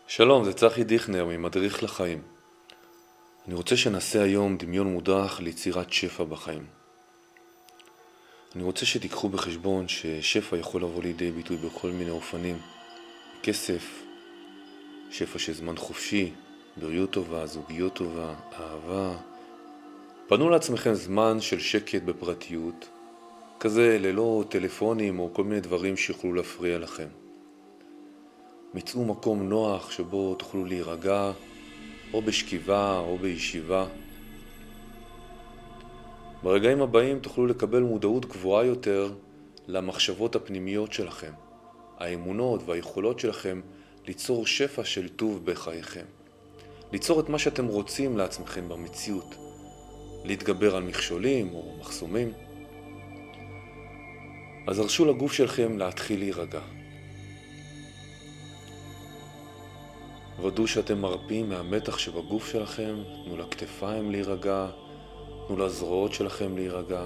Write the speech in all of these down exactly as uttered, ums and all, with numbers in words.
שלום, זה צחי דיכנר ממדריך לחיים. אני רוצה שנעשה היום דמיון מודרך ליצירת שפע בחיים. אני רוצה שתיקחו בחשבון ששפע יכול לבוא לידי ביטוי בכל מיני אופנים. כסף, שפע של זמן חופשי, בריאות טובה, זוגיות טובה, אהבה. פנו לעצמכם זמן של שקט בפרטיות, כזה ללא טלפונים או כל מיני דברים שיוכלו להפריע לכם. מצאו מקום נוח שבו תוכלו להירגע, או בשכיבה או בישיבה. ברגעים הבאים תוכלו לקבל מודעות גבוהה יותר למחשבות הפנימיות שלכם, האמונות והיכולות שלכם ליצור שפע של טוב בחייכם. ליצור את מה שאתם רוצים לעצמכם במציאות, להתגבר על מכשולים או מחסומים. אז הרשו לגוף שלכם להתחיל להירגע. ודאו שאתם מרפים מהמתח שבגוף שלכם, תנו לכתפיים להירגע, תנו לזרועות שלכם להירגע.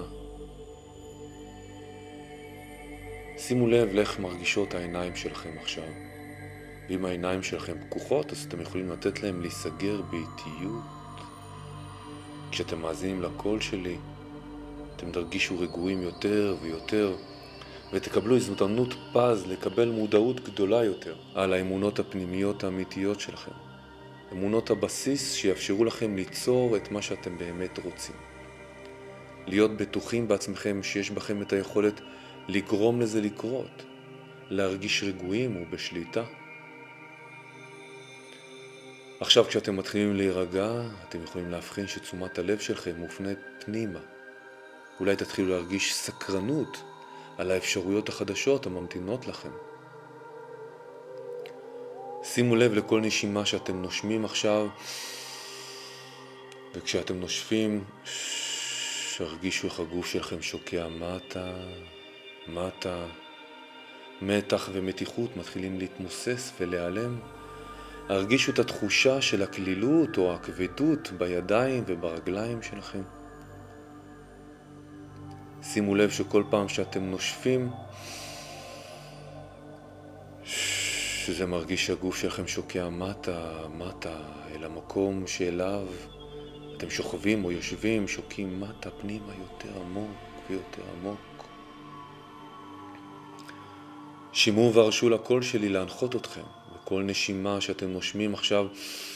שימו לב לאיך מרגישות העיניים שלכם עכשיו. ואם העיניים שלכם פקוחות, אז אתם יכולים לתת להם להיסגר באיטיות. כשאתם מאזינים לקול שלי, אתם תרגישו רגועים יותר ויותר, ותקבלו הזדמנות פז לקבל מודעות גדולה יותר על האמונות הפנימיות האמיתיות שלכם. אמונות הבסיס שיאפשרו לכם ליצור את מה שאתם באמת רוצים. להיות בטוחים בעצמכם שיש בכם את היכולת לגרום לזה לקרות, להרגיש רגועים ובשליטה. עכשיו כשאתם מתחילים להירגע, אתם יכולים להבחין שתשומת הלב שלכם מופנית פנימה. אולי תתחילו להרגיש סקרנות על האפשרויות החדשות הממתינות לכם. שימו לב לכל נשימה שאתם נושמים עכשיו, וכשאתם נושפים, הרגישו איך הגוף שלכם שוקע מטה, מטה. מתח ומתיחות מתחילים להתמוסס ולהיעלם. הרגישו את התחושה של הכלילות או הכבדות בידיים וברגליים שלכם. שימו לב שכל פעם שאתם נושפים, שזה מרגיש שהגוף שלכם שוקע מטה, מטה, אל המקום שאליו אתם שוכבים או יושבים, שוקים מטה פנימה יותר עמוק ויותר עמוק. שימו והרשו לקול שלי להנחות אתכם. בכל נשימה שאתם נושמים עכשיו,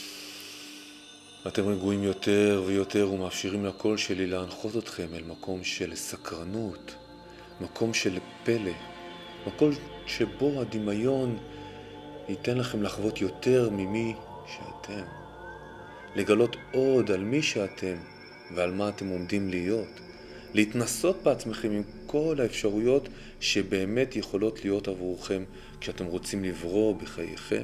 אתם רגועים יותר ויותר ומאפשרים לקול שלי להנחות אתכם אל מקום של סקרנות, מקום של פלא, מקום שבו הדמיון ייתן לכם לחוות יותר ממי שאתם. לגלות עוד על מי שאתם ועל מה אתם עומדים להיות. להתנסות בעצמכם עם כל האפשרויות שבאמת יכולות להיות עבורכם כשאתם רוצים לברוא בחייכם.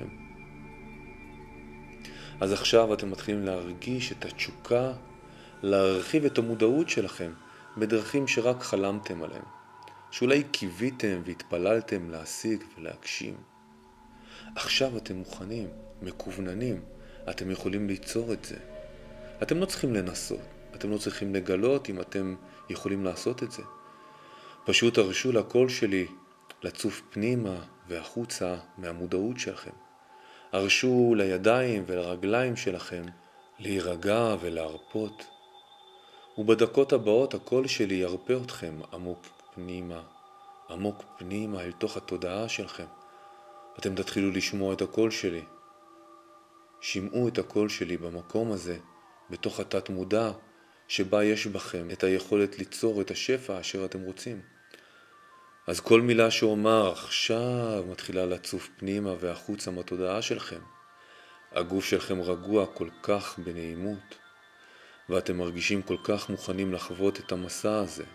אז עכשיו אתם מתחילים להרגיש את התשוקה, להרחיב את המודעות שלכם בדרכים שרק חלמתם עליהם, שאולי קיוויתם והתפללתם להשיג ולהגשים. עכשיו אתם מוכנים, מקווננים, אתם יכולים ליצור את זה. אתם לא צריכים לנסות, אתם לא צריכים לגלות אם אתם יכולים לעשות את זה. פשוט הרשו לקול שלי לצוף פנימה והחוצה מהמודעות שלכם. הרשו לידיים ולרגליים שלכם להירגע ולהרפות. ובדקות הבאות הקול שלי ירפא אתכם עמוק פנימה, עמוק פנימה אל תוך התודעה שלכם. אתם תתחילו לשמוע את הקול שלי. שמעו את הקול שלי במקום הזה, בתוך התת מודע, שבה יש בכם את היכולת ליצור את השפע אשר אתם רוצים. אז כל מילה שאומר עכשיו מתחילה לצוף פנימה והחוצה מהתודעה שלכם. הגוף שלכם רגוע כל כך בנעימות, ואתם מרגישים כל כך מוכנים לחוות את המסע הזה.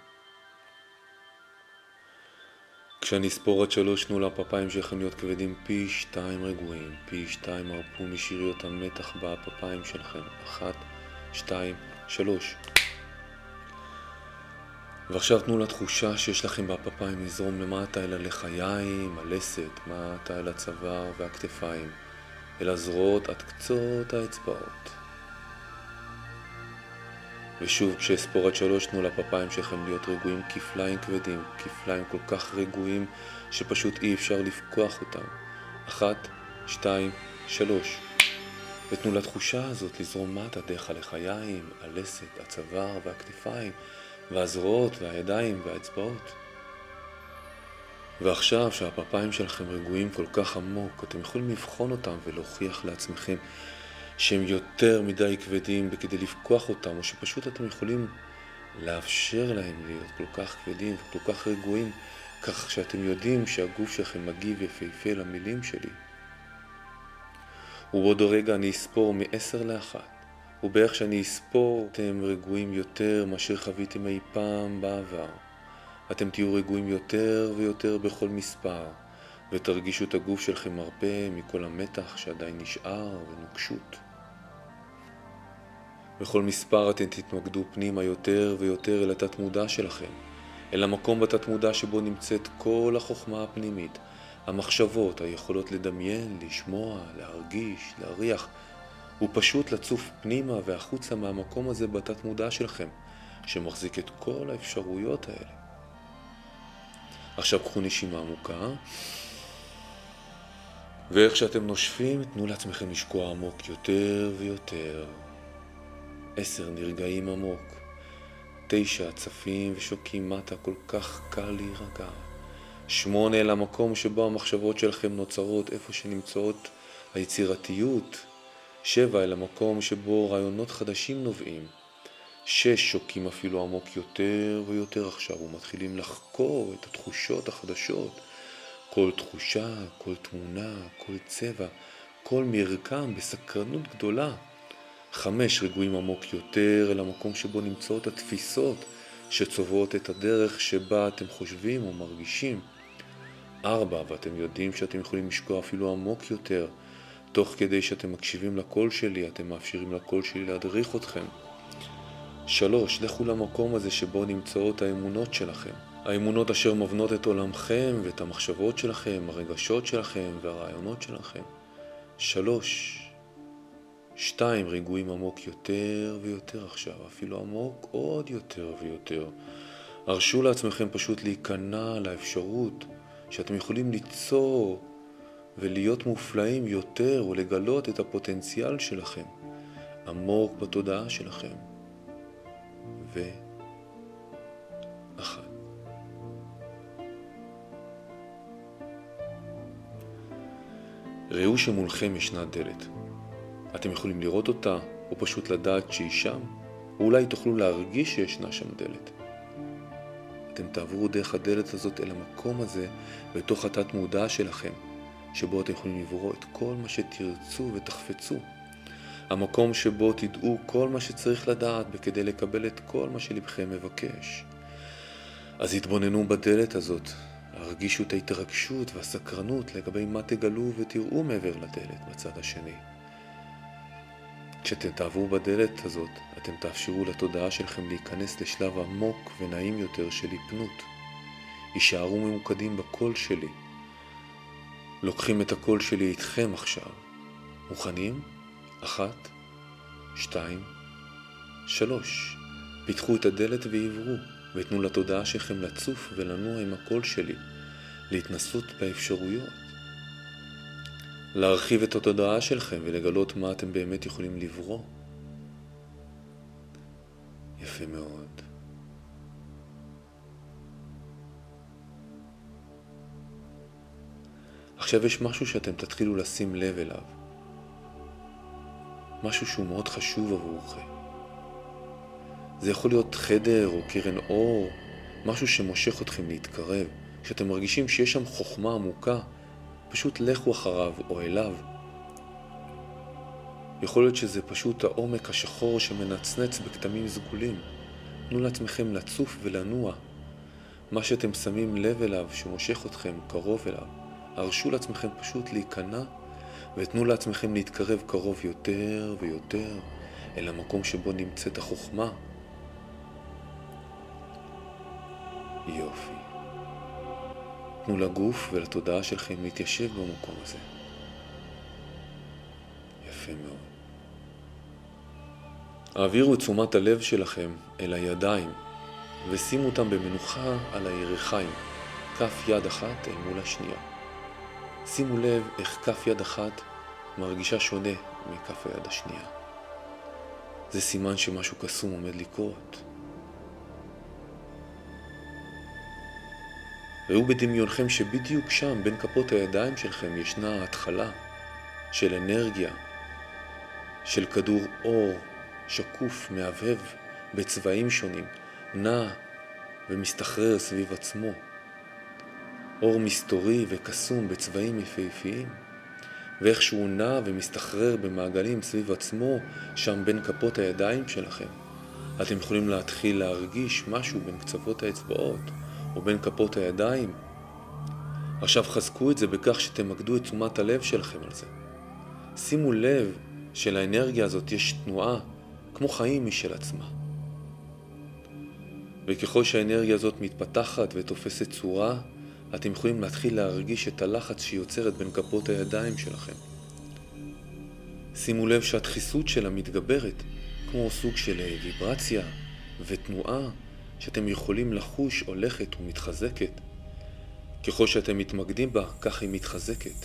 כשאני אספור עד שלוש, תנו לפפיים שלכם להיות כבדים פי שתיים רגועים, פי שתיים הרפו משאריות המתח בפפיים שלכם. אחת, שתיים, שלוש. ועכשיו תנו לתחושה שיש לכם בפפיים לזרום למטה אל הלחיים, הלסת, מטה אל הצוואר והכתפיים, אל הזרועות עד קצות האצבעות. ושוב, כשאספור עד שלוש, תנו לפפיים שלכם להיות רגועים כפליים כבדים, כפליים כל כך רגועים שפשוט אי אפשר לפקוח אותם. אחת, שתיים, שלוש. ותנו לתחושה הזאת לזרום מטה דרך הלחיים, הלסת, הצוואר והכתפיים, והזרועות והידיים והאצבעות. ועכשיו שהפרפיים שלכם רגועים כל כך עמוק, אתם יכולים לבחון אותם ולהוכיח לעצמכם שהם יותר מדי כבדים בכדי לפקוח אותם, או שפשוט אתם יכולים לאפשר להם להיות כל כך כבדים וכל כך רגועים, כך שאתם יודעים שהגוף שלכם מגיב יפהפה למילים שלי. ובעוד רגע אני אספור מ-עשר לאחת, ובערך שאני אספור אתם רגועים יותר מאשר חוויתם אי פעם בעבר. אתם תהיו רגועים יותר ויותר בכל מספר, ותרגישו את הגוף שלכם מרפה מכל המתח שעדיין נשאר ונוקשות. בכל מספר אתם תתמקדו פנימה יותר ויותר אל התת מודע שלכם, אל המקום בתת מודע שבו נמצאת כל החוכמה הפנימית, המחשבות, היכולות לדמיין, לשמוע, להרגיש, להריח, ופשוט לצוף פנימה והחוצה מהמקום הזה בתת מודע שלכם, שמחזיק את כל האפשרויות האלה. עכשיו קחו נשימה עמוקה, ואיך שאתם נושפים, תנו לעצמכם לשקוע עמוק יותר ויותר. עשר, נרגעים עמוק. תשע, צפים ושוקים מטה, כל כך קל להירגע. שמונה, אל המקום שבו המחשבות שלכם נוצרות, איפה שנמצאות היצירתיות. שבע, אל המקום שבו רעיונות חדשים נובעים. שש, שוקים אפילו עמוק יותר ויותר עכשיו, ומתחילים לחקור את התחושות החדשות. כל תחושה, כל תמונה, כל צבע, כל מרקם בסקרנות גדולה. חמש, רגועים עמוק יותר אל המקום שבו נמצאות התפיסות שצובעות את הדרך שבה אתם חושבים או מרגישים. ארבע, ואתם יודעים שאתם יכולים לשקוע אפילו עמוק יותר. תוך כדי שאתם מקשיבים לקול שלי, אתם מאפשרים לקול שלי להדריך אתכם. שלוש, לכו למקום הזה שבו נמצאות האמונות שלכם. האמונות אשר מבנות את עולמכם ואת המחשבות שלכם, הרגשות שלכם והרעיונות שלכם. שלוש. שתיים, רגועים עמוק יותר ויותר עכשיו, אפילו עמוק עוד יותר ויותר. הרשו לעצמכם פשוט להיכנע לאפשרות שאתם יכולים ליצור ולהיות מופלאים יותר ולגלות את הפוטנציאל שלכם עמוק בתודעה שלכם. ואחת. ראו שמולכם ישנה דלת. אתם יכולים לראות אותה, או פשוט לדעת שהיא שם, או אולי תוכלו להרגיש שישנה שם דלת. אתם תעברו דרך הדלת הזאת אל המקום הזה, בתוך התת מודע שלכם, שבו אתם יכולים לברוא את כל מה שתרצו ותחפצו. המקום שבו תדעו כל מה שצריך לדעת בכדי לקבל את כל מה שלבכם מבקש. אז התבוננו בדלת הזאת, הרגישו את ההתרגשות והסקרנות לגבי מה תגלו ותראו מעבר לדלת בצד השני. כשאתם תעברו בדלת הזאת, אתם תאפשרו לתודעה שלכם להיכנס לשלב עמוק ונעים יותר של היפנות. יישארו ממוקדים בקול שלי. לוקחים את הקול שלי איתכם עכשיו. מוכנים? אחת, שתיים, שלוש. פיתחו את הדלת ועברו, ותנו לתודעה שלכם לצוף ולנוע עם הקול שלי, להתנסות באפשרויות. להרחיב את התודעה שלכם ולגלות מה אתם באמת יכולים לברוא. יפה מאוד. עכשיו יש משהו שאתם תתחילו לשים לב אליו. משהו שהוא מאוד חשוב עבורכם. זה יכול להיות חדר או קרן אור, משהו שמושך אתכם להתקרב. כשאתם מרגישים שיש שם חוכמה עמוקה, פשוט לכו אחריו או אליו. יכול להיות שזה פשוט העומק השחור שמנצנץ בכתמים סגולים. תנו לעצמכם לצוף ולנוע. מה שאתם שמים לב אליו שמושך אתכם קרוב אליו. הרשו לעצמכם פשוט להיכנע, ותנו לעצמכם להתקרב קרוב יותר ויותר אל המקום שבו נמצאת החוכמה. יופי. תנו לגוף ולתודעה שלכם להתיישב במקום הזה. יפה מאוד. העבירו את תשומת הלב שלכם אל הידיים ושימו אותם במנוחה על הירכיים, כף יד אחת אל מול השנייה. שימו לב איך כף יד אחת מרגישה שונה מכף היד השנייה. זה סימן שמשהו קסום עומד לקרות. ראו בדמיונכם שבדיוק שם, בין כפות הידיים שלכם, ישנה התחלה של אנרגיה, של כדור אור שקוף, מהבהב, בצבעים שונים, נע ומסתחרר סביב עצמו. אור מסתורי וקסום בצבעים יפהפיים, ואיך שהוא נע ומסתחרר במעגלים סביב עצמו, שם בין כפות הידיים שלכם. אתם יכולים להתחיל להרגיש משהו בין קצוות האצבעות, או בין כפות הידיים. עכשיו חזקו את זה בכך שתמקדו את תשומת הלב שלכם על זה. שימו לב שלאנרגיה הזאת יש תנועה כמו חיים משל עצמה. וככל שהאנרגיה הזאת מתפתחת ותופסת צורה, אתם יכולים להתחיל להרגיש את הלחץ שהיא יוצרת בין כפות הידיים שלכם. שימו לב שהדחיסות שלה מתגברת, כמו סוג של ויברציה ותנועה שאתם יכולים לחוש הולכת ומתחזקת. ככל שאתם מתמקדים בה, כך היא מתחזקת.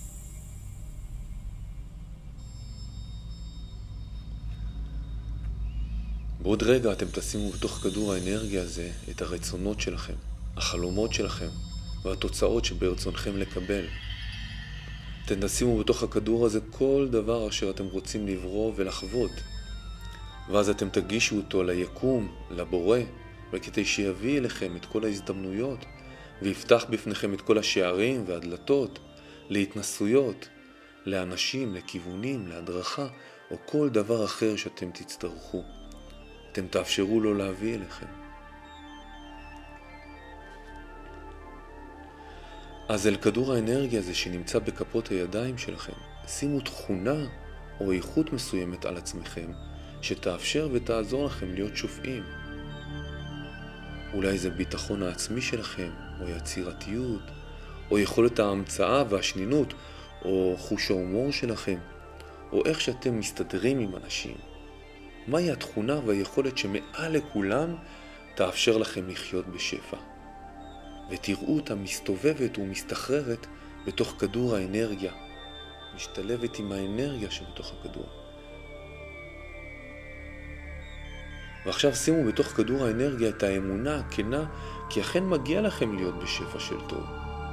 בעוד רגע אתם תשימו בתוך כדור האנרגיה הזה את הרצונות שלכם, החלומות שלכם והתוצאות שברצונכם לקבל. אתם תשימו בתוך הכדור הזה כל דבר אשר אתם רוצים לברוא ולחוות. ואז אתם תגישו אותו ליקום, לבורא, וכדי שיביא אליכם את כל ההזדמנויות ויפתח בפניכם את כל השערים והדלתות להתנסויות, לאנשים, לכיוונים, להדרכה או כל דבר אחר שאתם תצטרכו. אתם תאפשרו לו להביא אליכם. אז אל כדור האנרגיה הזה שנמצא בכפות הידיים שלכם, שימו תכונה או איכות מסוימת על עצמכם שתאפשר ותעזור לכם להיות שופעים. אולי זה ביטחון העצמי שלכם, או יצירתיות, או יכולת ההמצאה והשנינות, או חוש ההומור שלכם, או איך שאתם מסתדרים עם אנשים. מהי התכונה והיכולת שמעל לכולם תאפשר לכם לחיות בשפע? ותראו אותה מסתובבת ומסתחררת בתוך כדור האנרגיה, משתלבת עם האנרגיה שבתוך הכדור. ועכשיו שימו בתוך כדור האנרגיה את האמונה הכנה, כי אכן מגיע לכם להיות בשפע של טוב.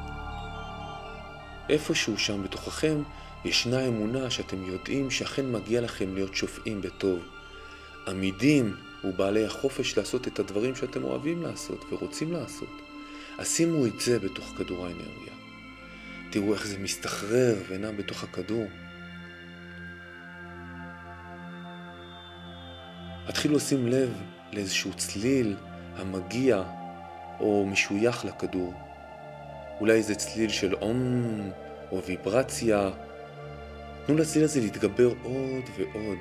איפשהו שם בתוככם ישנה אמונה שאתם יודעים שאכן מגיע לכם להיות שופעים בטוב. עמידים ובעלי החופש לעשות את הדברים שאתם אוהבים לעשות ורוצים לעשות. אז שימו את זה בתוך כדור האנרגיה. תראו איך זה מסתחרר ונע בתוך הכדור. התחילו לשים לב לאיזשהו צליל המגיע או משוייך לכדור. אולי איזה צליל של אום או ויברציה. תנו לצליל הזה להתגבר עוד ועוד.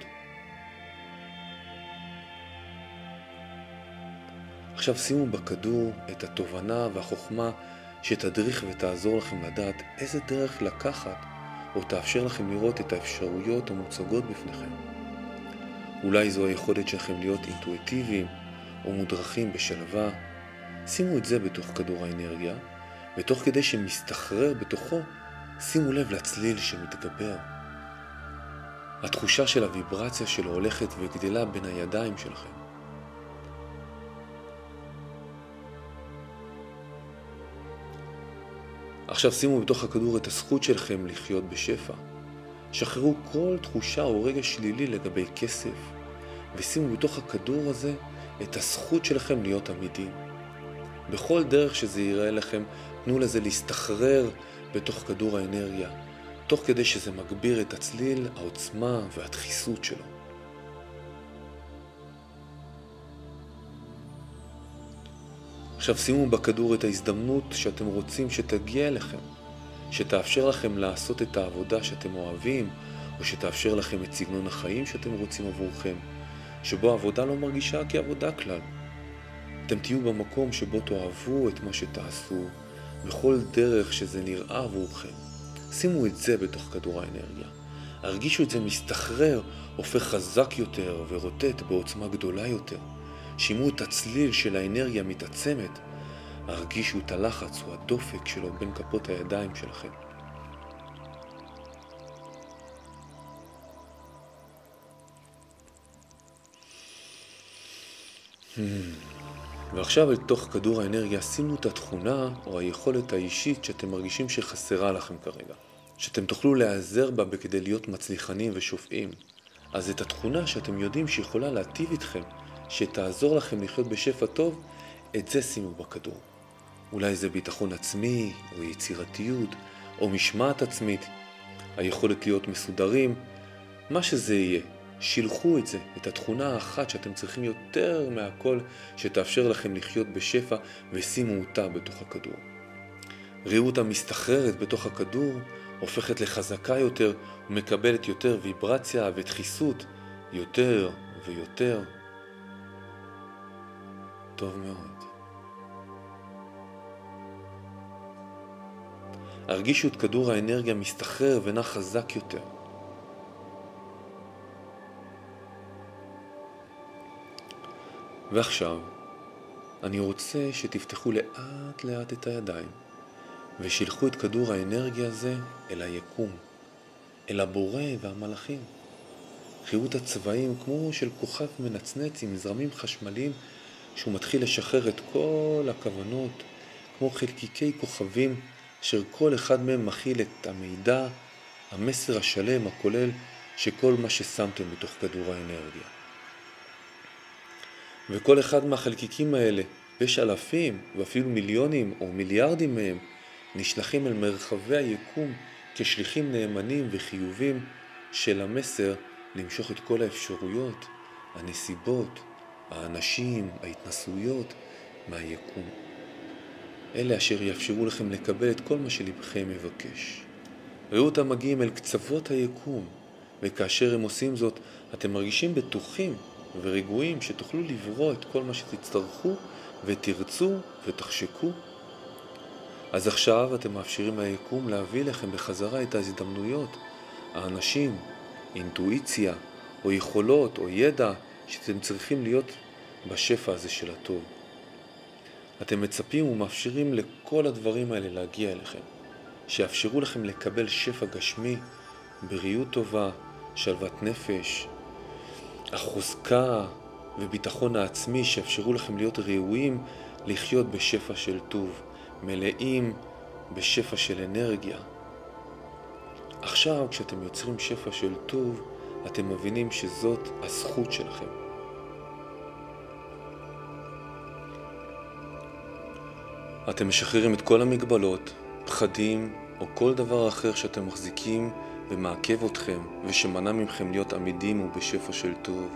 עכשיו שימו בכדור את התובנה והחוכמה שתדריך ותעזור לכם לדעת איזה דרך לקחת או תאפשר לכם לראות את האפשרויות המוצגות בפניכם. אולי זו היכולת שלכם להיות אינטואיטיביים או מודרכים בשלווה. שימו את זה בתוך כדור האנרגיה, ותוך כדי שמסתחרר בתוכו, שימו לב לצליל שמתגבר. התחושה של הוויברציה שלו הולכת וגדלה בין הידיים שלכם. עכשיו שימו בתוך הכדור את הזכות שלכם לחיות בשפע. שחררו כל תחושה או רגע שלילי לגבי כסף, ושימו בתוך הכדור הזה את הזכות שלכם להיות עמידים. בכל דרך שזה ייראה לכם, תנו לזה להסתחרר בתוך כדור האנרגיה, תוך כדי שזה מגביר את הצליל, העוצמה והדחיסות שלו. עכשיו שימו בכדור את ההזדמנות שאתם רוצים שתגיע אליכם, שתאפשר לכם לעשות את העבודה שאתם אוהבים, או שתאפשר לכם את סגנון החיים שאתם רוצים עבורכם, שבו העבודה לא מרגישה כעבודה כלל. אתם תהיו במקום שבו תאהבו את מה שתעשו, בכל דרך שזה נראה עבורכם. שימו את זה בתוך כדור האנרגיה. הרגישו את זה מסתחרר, הופך חזק יותר ורוטט בעוצמה גדולה יותר. שימו את הצליל של האנרגיה מתעצמת. הרגישו את הלחץ או הדופק שלו בין כפות הידיים שלכם. ועכשיו אל תוך כדור האנרגיה שימו את התכונה או היכולת האישית שאתם מרגישים שחסרה לכם כרגע. שאתם תוכלו להיעזר בה בכדי להיות מצליחנים ושופעים. אז את התכונה שאתם יודעים שיכולה להטיב איתכם, שתעזור לכם לחיות בשפע טוב, את זה שימו בכדור. אולי זה ביטחון עצמי, או יצירתיות, או משמעת עצמית, היכולת להיות מסודרים, מה שזה יהיה. שילחו את זה, את התכונה האחת שאתם צריכים יותר מהכל, שתאפשר לכם לחיות בשפע, ושימו אותה בתוך הכדור. ראו אותה מסתחררת בתוך הכדור, הופכת לחזקה יותר, ומקבלת יותר ויברציה ודחיסות, יותר ויותר. טוב מאוד. הרגישו את כדור האנרגיה מסתחרר ונע חזק יותר. ועכשיו, אני רוצה שתפתחו לאט לאט את הידיים, ושילחו את כדור האנרגיה הזה אל היקום, אל הבורא והמלאכים. ראו את הצבעים כמו של כוכב מנצנץ עם זרמים חשמליים, שהוא מתחיל לשחרר את כל הכוונות, כמו חלקיקי כוכבים, אשר כל אחד מהם מכיל את המידע, המסר השלם, הכולל, שכל מה ששמתם בתוך כדור האנרגיה. וכל אחד מהחלקיקים האלה, יש אלפים ואפילו מיליונים או מיליארדים מהם, נשלחים אל מרחבי היקום כשליחים נאמנים וחיובים של המסר למשוך את כל האפשרויות, הנסיבות, האנשים, ההתנסויות מהיקום. אלה אשר יאפשרו לכם לקבל את כל מה שלבכם מבקש. ראו אותם מגיעים אל קצוות היקום, וכאשר הם עושים זאת, אתם מרגישים בטוחים ורגועים שתוכלו לברוא את כל מה שתצטרכו ותרצו ותחשקו. אז עכשיו אתם מאפשרים ליקום להביא לכם בחזרה את ההזדמנויות, האנשים, אינטואיציה או יכולות או ידע שאתם צריכים להיות בשפע הזה של הטוב. אתם מצפים ומאפשרים לכל הדברים האלה להגיע אליכם, שיאפשרו לכם לקבל שפע גשמי, בריאות טובה, שלוות נפש, החוזקה וביטחון העצמי שיאפשרו לכם להיות ראויים לחיות בשפע של טוב, מלאים בשפע של אנרגיה. עכשיו כשאתם יוצרים שפע של טוב, אתם מבינים שזאת הזכות שלכם. אתם משחררים את כל המגבלות, פחדים או כל דבר אחר שאתם מחזיקים ומעכב אתכם ושמנע ממכם להיות עמידים ובשפע של טוב.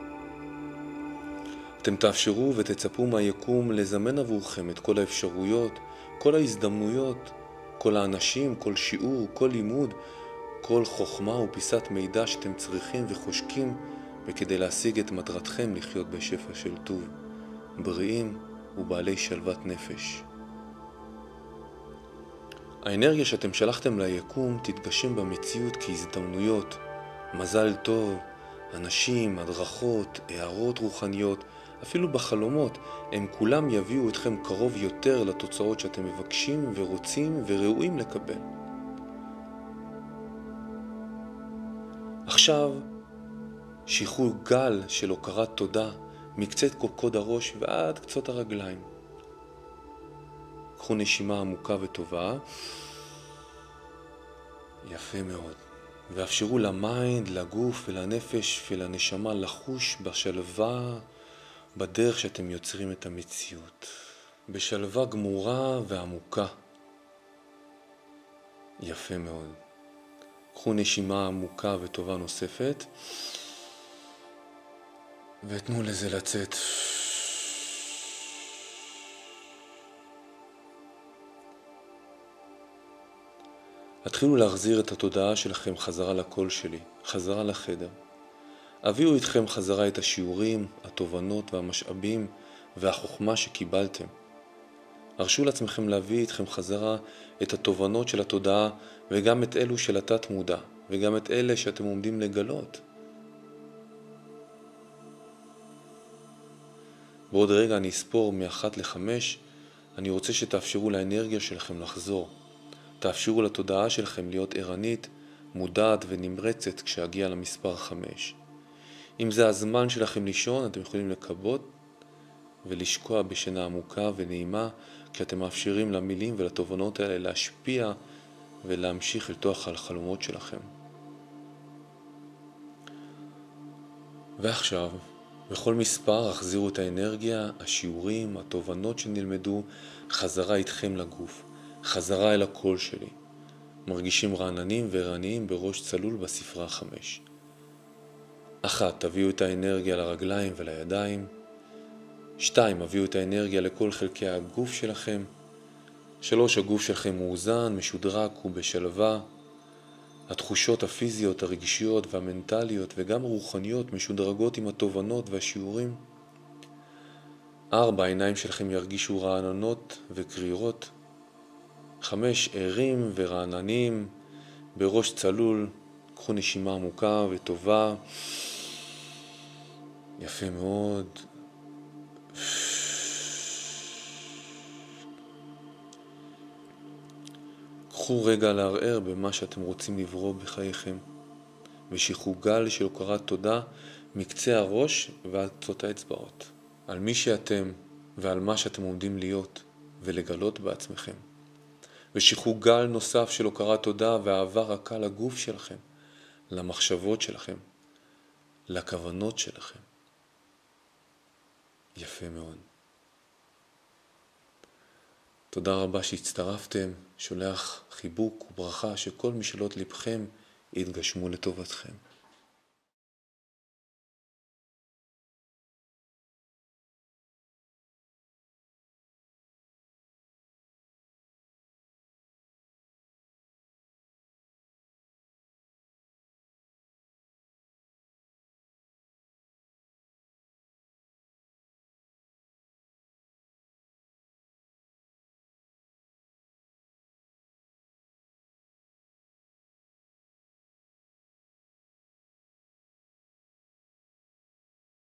אתם תאפשרו ותצפו מהיקום לזמן עבורכם את כל האפשרויות, כל ההזדמנויות, כל האנשים, כל שיעור, כל לימוד, כל חוכמה ופיסת מידע שאתם צריכים וחושקים וכדי להשיג את מטרתכם לחיות בשפע של טוב, בריאים ובעלי שלוות נפש. האנרגיה שאתם שלחתם ליקום תתגשם במציאות כהזדמנויות, מזל טוב, אנשים, הדרכות, הערות רוחניות, אפילו בחלומות, הם כולם יביאו אתכם קרוב יותר לתוצאות שאתם מבקשים ורוצים וראויים לקבל. עכשיו, שיחו גל של הוקרת תודה מקצת קודקוד הראש ועד קצות הרגליים. קחו נשימה עמוקה וטובה. יפה מאוד. ואפשרו למיינד, לגוף ולנפש ולנשמה לחוש בשלווה, בדרך שאתם יוצרים את המציאות. בשלווה גמורה ועמוקה. יפה מאוד. קחו נשימה עמוקה וטובה נוספת. ותנו לזה לצאת. התחילו להחזיר את התודעה שלכם חזרה לקול שלי, חזרה לחדר. הביאו איתכם חזרה את השיעורים, התובנות והמשאבים והחוכמה שקיבלתם. הרשו לעצמכם להביא איתכם חזרה את התובנות של התודעה וגם את אלו של התת מודע וגם את אלה שאתם עומדים לגלות. בעוד רגע אני אספור מאחת לחמש, אני רוצה שתאפשרו לאנרגיה שלכם לחזור. תאפשרו לתודעה שלכם להיות ערנית, מודעת ונמרצת כשהגיע למספר חמש. אם זה הזמן שלכם לישון, אתם יכולים לקבות ולשקוע בשינה עמוקה ונעימה, כשאתם מאפשרים למילים ולתובנות האלה להשפיע ולהמשיך אל תוך החלומות שלכם. ועכשיו, בכל מספר החזירו את האנרגיה, השיעורים, התובנות שנלמדו, חזרה איתכם לגוף, חזרה אל הקול שלי. מרגישים רעננים וערניים בראש צלול בספרה חמש. אחת, תביאו את האנרגיה לרגליים ולידיים. שתיים, הביאו את האנרגיה לכל חלקי הגוף שלכם. שלוש, הגוף שלכם מאוזן, משודרג ובשלווה. התחושות הפיזיות, הרגשיות והמנטליות וגם הרוחניות משודרגות עם התובנות והשיעורים. ארבע, העיניים שלכם ירגישו רעננות וקרירות. חמש, ערים ורעננים בראש צלול. קחו נשימה עמוקה וטובה. יפה מאוד. קחו רגע לערער במה שאתם רוצים לברוא בחייכם, ושיחו גל של הוקרת תודה מקצה הראש ועד קצות האצבעות, על מי שאתם ועל מה שאתם עומדים להיות ולגלות בעצמכם. ושיחו גל נוסף של הוקרת תודה ואהבה רכה לגוף שלכם, למחשבות שלכם, לכוונות שלכם. יפה מאוד. תודה רבה שהצטרפתם, שולח חיבוק וברכה שכל משאלות לבכם יתגשמו לטובתכם.